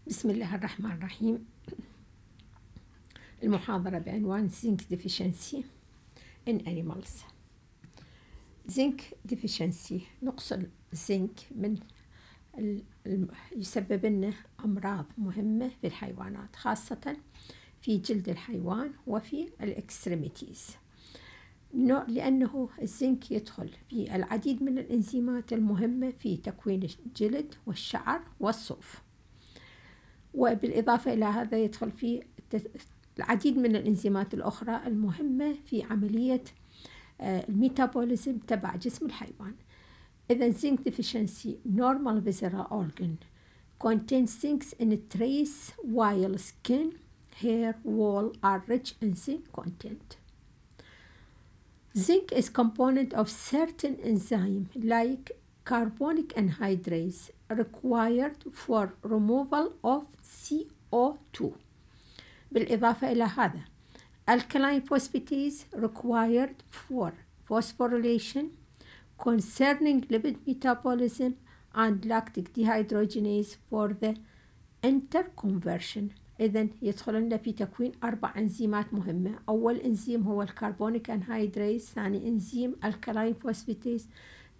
بسم الله الرحمن الرحيم. المحاضرة بعنوان Zinc Deficiency in Animals. Zinc Deficiency، نقص الزنك يسبب لنا أمراض مهمة في الحيوانات، خاصة في جلد الحيوان وفي الإكستريميتيز، لأنه الزنك يدخل في العديد من الإنزيمات المهمة في تكوين الجلد والشعر والصوف، وبالإضافة إلى هذا يدخل في العديد من الإنزيمات الأخرى المهمة في عملية الميتابوليزم تبع جسم الحيوان. إذا zinc deficiency normal visceral organ contains zinc in trace while skin, hair, wool are rich in zinc content. Zinc is component of certain enzyme like carbonic anhydrase required for removal of CO2. بالإضافة إلى هذا alkaline phosphatase required for phosphorylation concerning lipid metabolism and lactic dehydrogenase for the interconversion. إذن يدخل لنا في تكوين 4 إنزيمات مهمة. أول إنزيم هو الكربونيك أنهيدريز، ثاني إنزيم الكالاين فوسفاتيز،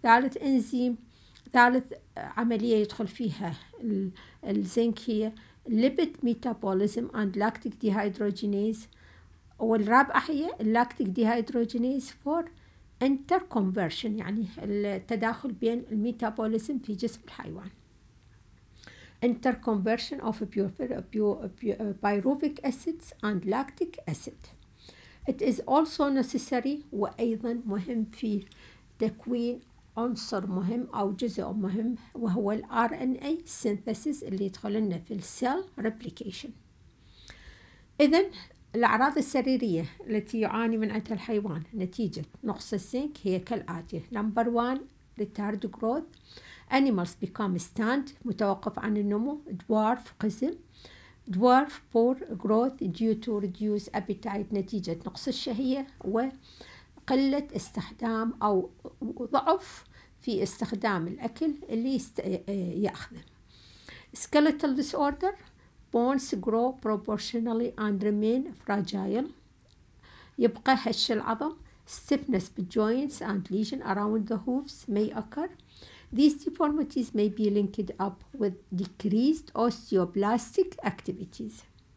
ثالث عملية يدخل فيها الزنك هي lipid metabolism and lactic dehydrogenase، والرابعة هي اللاكتيك ديهيدروجينيز for interconversion، يعني التداخل بين الميتابوليزم في جسم الحيوان. Interconversion of pyruvic acids and lactic acid. It is also necessary، وأيضا مهم في تكوين عنصر مهم أو جزء مهم، وهو ال RNA synthesis اللي يدخل لنا في السيل replication. إذن الأعراض السريرية التي يعاني من عندها الحيوان نتيجة نقص الزنك هي كالآتي. Number 1 retarded growth. Animals become stand، متوقف عن النمو. Dwarf، قزم. Dwarf poor growth due to reduced appetite، نتيجة نقص الشهية وقلة استخدام أو ضعف في استخدام الأكل اللي يأخذه. Skeletal disorder. Bones grow proportionally and remain fragile، يبقى هش العظم. Stiffness joints and lesion around the hooves may occur. These deformities may be linked up with decreased osteoblastic activities.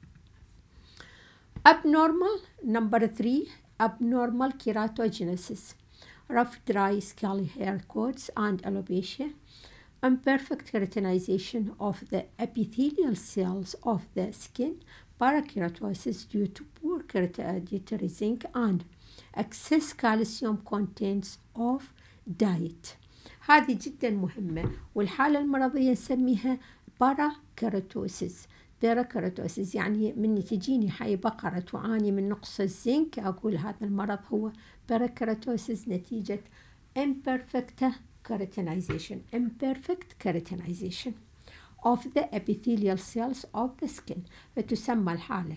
Abnormal. Number 3 abnormal keratogenesis, rough dry scaly hair coats and alopecia. Imperfect keratinization of the epithelial cells of the skin, parakeratosis due to poor dietary zinc and excess calcium contents of diet. هذه جدا مهمة، والحالة المرضية نسميها باراكيراتوسيس. باراكيراتوسيس يعني من تجيني حي بقرة تعاني من نقص الزنك أقول هذا المرض هو باراكيراتوسيس نتيجة imperfect keratinization of the epithelial cells of the skin، فتسمى الحالة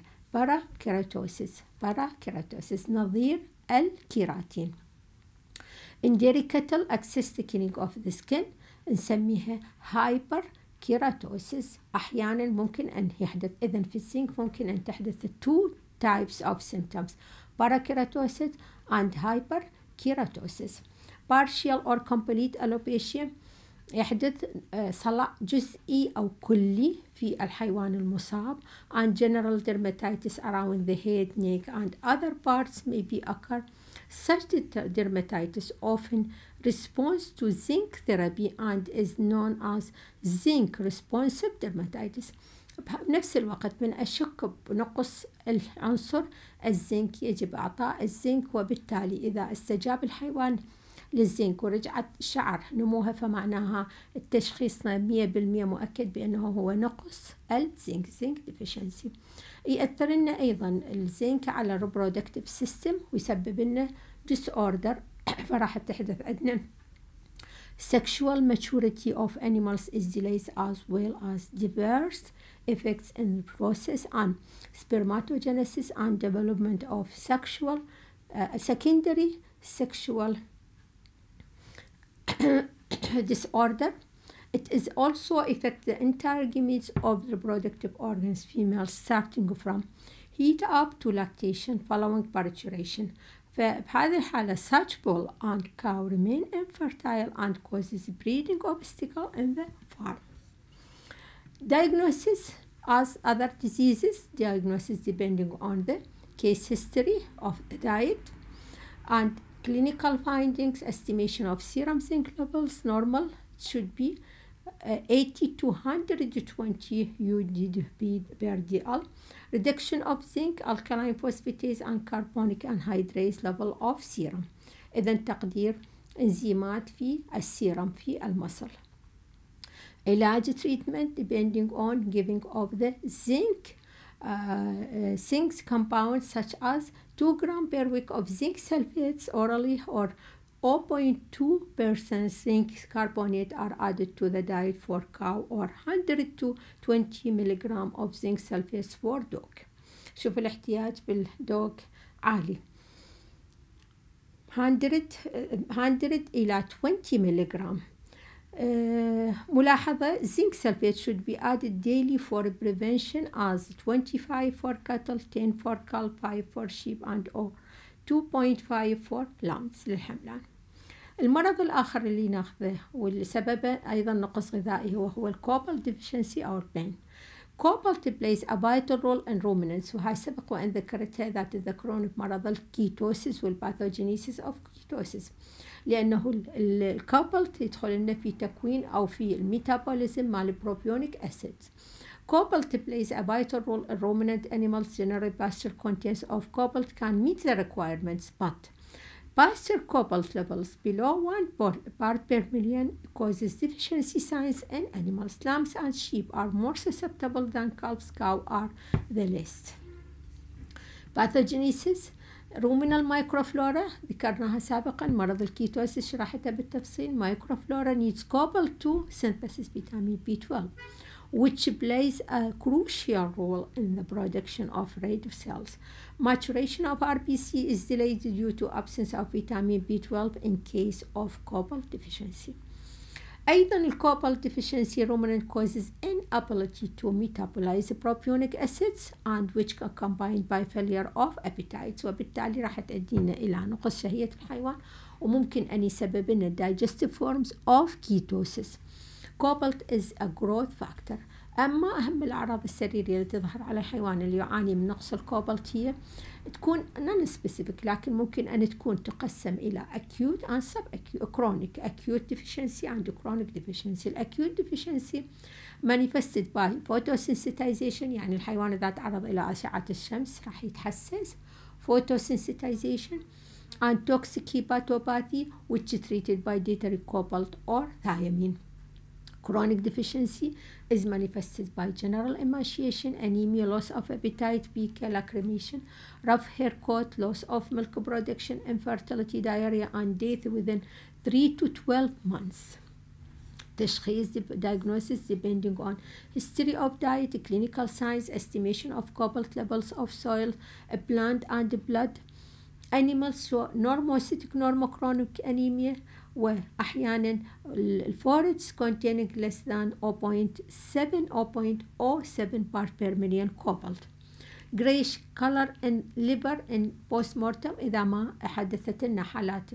باراكيراتوسيس نظير الكيراتين. In dairy cattle excess thickening of the skin نسميها hyperkeratosis. أحيانا ممكن أن يحدث، إذن في الزنك ممكن أن تحدث 2 types of symptoms parakeratosis and hyperkeratosis. Partial or complete alopecia يحدث صلع جزئي أو كلي في الحيوان المصاب. and general dermatitis around the head, neck and other parts may be occur. Such dermatitis often responds to zinc therapy and is known as zinc responsive dermatitis. بنفس الوقت من أشك بنقص العنصر الزنك يجب إعطاء الزنك، وبالتالي إذا استجاب الحيوان للزنك ورجعت شعر نموها فمعناها التشخيص 100% مؤكد بأنه هو نقص الزنك zinc deficiency. يأثر لنا أيضا الزنك على reproductive system ويسبب لنا disorder، فراح تحدث عندنا sexual maturity of animals is delayed as well as diverse effects in the process and spermatogenesis and development of sexual secondary sexual disorder It is also affect the entire gametes of the reproductive organs females starting from heat up to lactation following parturition. فبهذه الحالة such bull and cow remain infertile and causes breeding obstacle in the farm. Diagnosis as other diseases, diagnosis depending on the case history of the diet and clinical findings, estimation of serum zinc levels normal should be 80 to 120 UDP per DL. Reduction of zinc, alkaline phosphatase and carbonic anhydrase level of serum. إذن تقدير إنزيمات في السيرم في المصل. علاج treatment depending on giving of the zinc compounds such as 2 grams per week of zinc sulfates orally or 0.2% zinc carbonate are added to the diet for cow or 100 to 20 milligram of zinc sulfates for dog. شوف الاحتياج بالدوغ عالي 100 إلى 20 milligram. ملاحظة zinc sulfate should be added daily for prevention as 25 for cattle, 10 for cow, 5 for sheep and 2.5 for lambs للحملان. المرض الآخر اللي ناخذه واللي سببه أيضا نقص غذائي وهو الكوبالت deficiency أو البين. Cobalt plays a vital role in ruminants وهاي سبق وأن ذكرتها ذات الذكرون بمرض الكيتوسيس والباثوجينيسيس أو كيتوسيس لأنه الكوبالت يدخل لنا في تكوين أو في الميتابوليزم مال البروبيونيك أسيدز. Cobalt plays a vital role in ruminant animals. General pasture contents of cobalt can meet the requirements, but pasture cobalt levels below 1 part per million causes deficiency signs in animals. Lambs and sheep are more susceptible than calves. Cows are the least. Pathogenesis ruminal microflora ذكرناها سابقا. مرض الكيتوسيس شرحتها بالتفصيل. Microflora needs cobalt to synthesis vitamin B12, which plays a crucial role in the production of red cells. Maturation of RBC is delayed due to absence of vitamin B12 in case of cobalt deficiency. أيضا الcobalt deficiency ruminant causes inability to metabolize propionic acids and which are combined by failure of appetite وبالتالي راح تؤدينا إلى نقص شهية الحيوان وممكن أن يسبب لنا digestive forms of ketosis. Cobalt is a growth factor. أما أهم الأعراض السريرية اللي تظهر على الحيوان اللي يعاني من نقص الكوبالت هي تكون non-specific لكن ممكن أن تكون تقسم إلى acute and subacute chronic. Acute deficiency and chronic deficiency. Acute deficiency manifested by photosensitization يعني الحيوان إذا تعرض إلى أشعة الشمس راح يتحسس. Photosensitization and toxic hepatopathy which is treated by dietary cobalt or thiamine. Chronic deficiency is manifested by general emaciation, anemia, loss of appetite, weak lacrimation, rough hair coat, loss of milk production, infertility, diarrhea, and death within 3 to 12 months. تشخيص diagnosis depending on history of diet, clinical signs, estimation of cobalt levels of soil, plant and blood. Animals show normocytic normochronic anemia وأحيانا الفورage containing less than 0.7 or 0.07 part per million cobalt. Grayish color in liver in postmortem إذا ما حدثت لنا حالات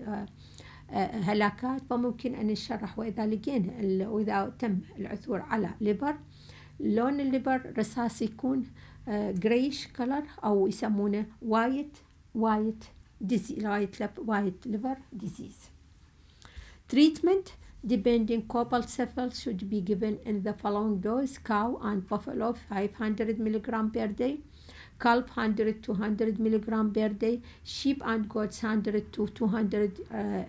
هلاكات فممكن أن نشرح وإذا لقينا وإذا تم العثور على liver لون الليبر رصاصي يكون grayish color أو يسمونه white liver disease. Treatment depending cobalt sulfate should be given in the following dose. Cow and buffalo 500 mg per day, calf 100 to 100 mg per day, sheep and goats 100 to 200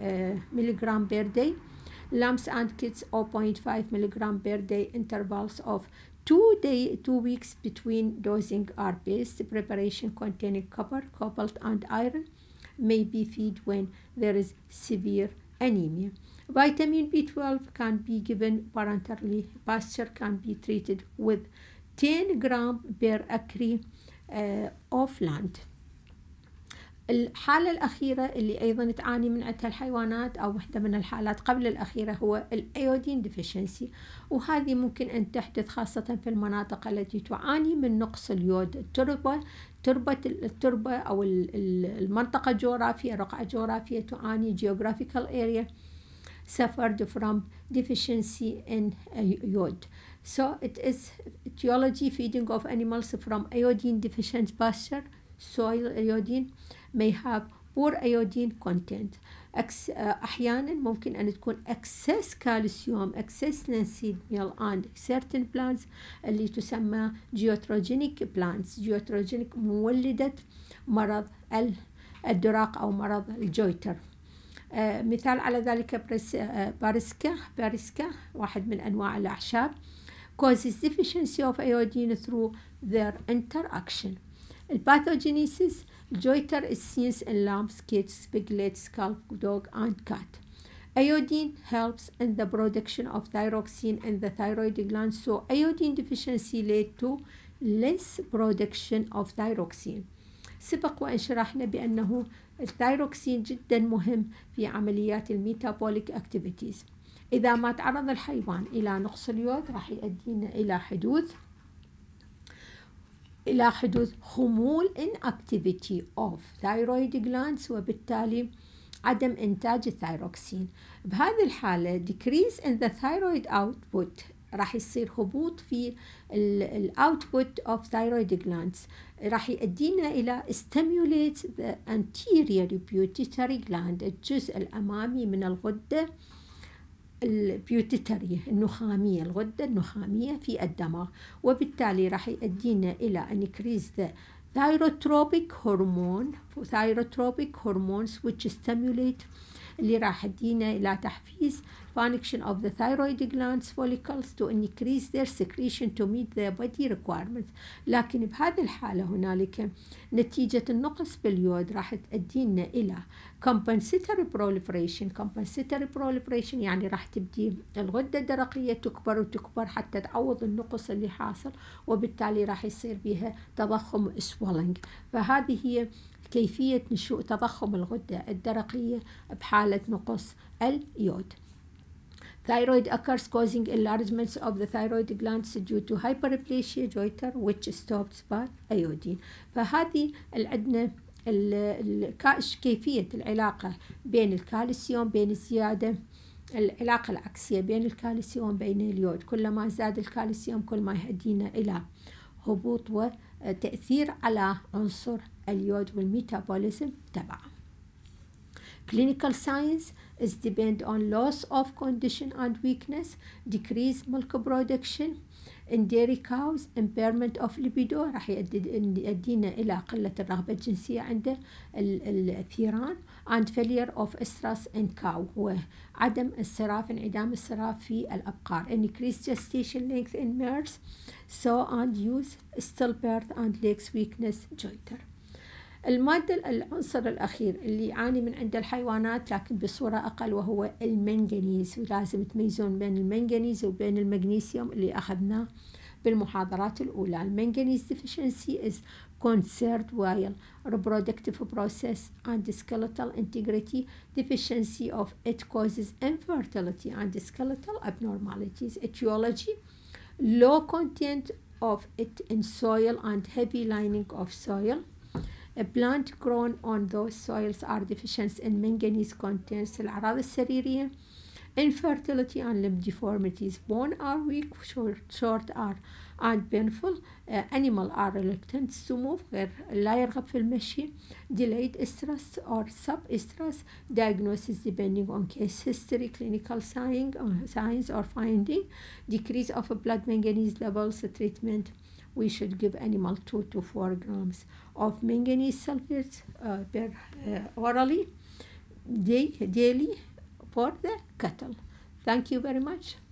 mg per day, lambs and kids 0.5 mg per day. Intervals of 2 weeks between dosing are best. Preparation containing copper, cobalt and iron may be fed when there is severe anemia. Vitamin B12 can be given parenterally. Pasture can be treated with 10 grams per acre of land. الحالة الأخيرة اللي أيضا تعاني من عندها الحيوانات أو واحدة من الحالات قبل الأخيرة هو الأيودين ديفيشنسي، وهذه ممكن أن تحدث خاصة في المناطق التي تعاني من نقص اليود. التربة أو المنطقة الجغرافية، رقعة جغرافية تعاني geographical area suffered from deficiency in iode. So it is etiology: feeding of animals from iodine deficient pasture. Soil iodine may have poor iodine content. أحيانا ممكن أن تكون excess calcium, excess linseed meal and certain plants اللي تسمى geotrogenic plants. geotrogenic مولدة مرض الدراق أو مرض الجويتر. مثال على ذلك باريسكا واحد من أنواع الأعشاب causes deficiency of iodine through their interaction. Pathogenesis: goiter is seen in lambs, kids, piglets, calf, dog, and cat. Iodine helps in the production of thyroxine in the thyroid gland, so iodine deficiency lead to less production of thyroxine. سبق وأن شرحنا بأنه الثايروكسين جدا مهم في عمليات الميتابوليك activities. إذا ما تعرض الحيوان إلى نقص اليود راح يؤدينا إلى حدوث خمول inactivity of thyroid glands، وبالتالي عدم إنتاج الثايروكسين. بهذه الحالة decrease in the thyroid output، راح يصير هبوط في output of thyroid glands، راح يؤدينا إلى stimulate the anterior pituitary gland، الجزء الأمامي من الغدة البيوتيتري النخامية، الغدة النخامية في الدماغ، وبالتالي راح يؤدينا إلى increase the thyrotropic hormones which stimulate، اللي راح يدينا إلى تحفيز function of the thyroid glands follicles to increase their secretion to meet their body requirements. لكن بهذه الحالة هنالك نتيجة النقص باليود راح تؤدينا إلى compensatory proliferation يعني راح تبدي الغدة الدرقية تكبر وتكبر حتى تعوض النقص اللي حاصل، وبالتالي راح يصير بها تضخم swelling. فهذه هي كيفية نشوء تضخم الغدة الدرقية بحالة نقص اليود. Thyroid occurs causing enlargements of the thyroid glands due to hyperplasia goiter which stops by iodine. فهذه عندنا كيفية العلاقة بين الكالسيوم بين الزيادة، العلاقة العكسية بين الكالسيوم بين اليود، كلما زاد الكالسيوم كل ما يؤدينا إلى هبوط وتأثير على عنصر اليود والميتابوليزم تبعه. Clinical signs is depend on loss of condition and weakness, decreased milk production in dairy cows, impairment of libido، راح يؤدينا إلى قلة الرغبة الجنسية عند الثيران، and failure of estrus in cow، وعدم انعدام الصراف في الأبقار، increased gestation length in mares، so and use stillbirth and legs weakness goiter. العنصر الأخير اللي يعاني من عند الحيوانات لكن بصورة أقل وهو المنغنيز، ولازم تميزون بين المنغنيز وبين المغنيسيوم اللي أخذناه بالمحاضرات الأولى. المنغنيز deficiency is concerned while reproductive process and skeletal integrity. Deficiency of it causes infertility and skeletal abnormalities. Etiology: low content of it in soil and heavy lining of soil. A plant grown on those soils are deficient in manganese contents. الأعراض السريرية: infertility and limb deformities. Bone are weak, short are and painful. Animal are reluctant to move، لا يرغب في المشي. Delayed estrus or sub-estrus. Diagnosis depending on case history, clinical signs or finding. Decrease of blood manganese levels. Treatment: we should give animal 2 to 4 grams of manganese sulfate orally daily for the cattle. Thank you very much.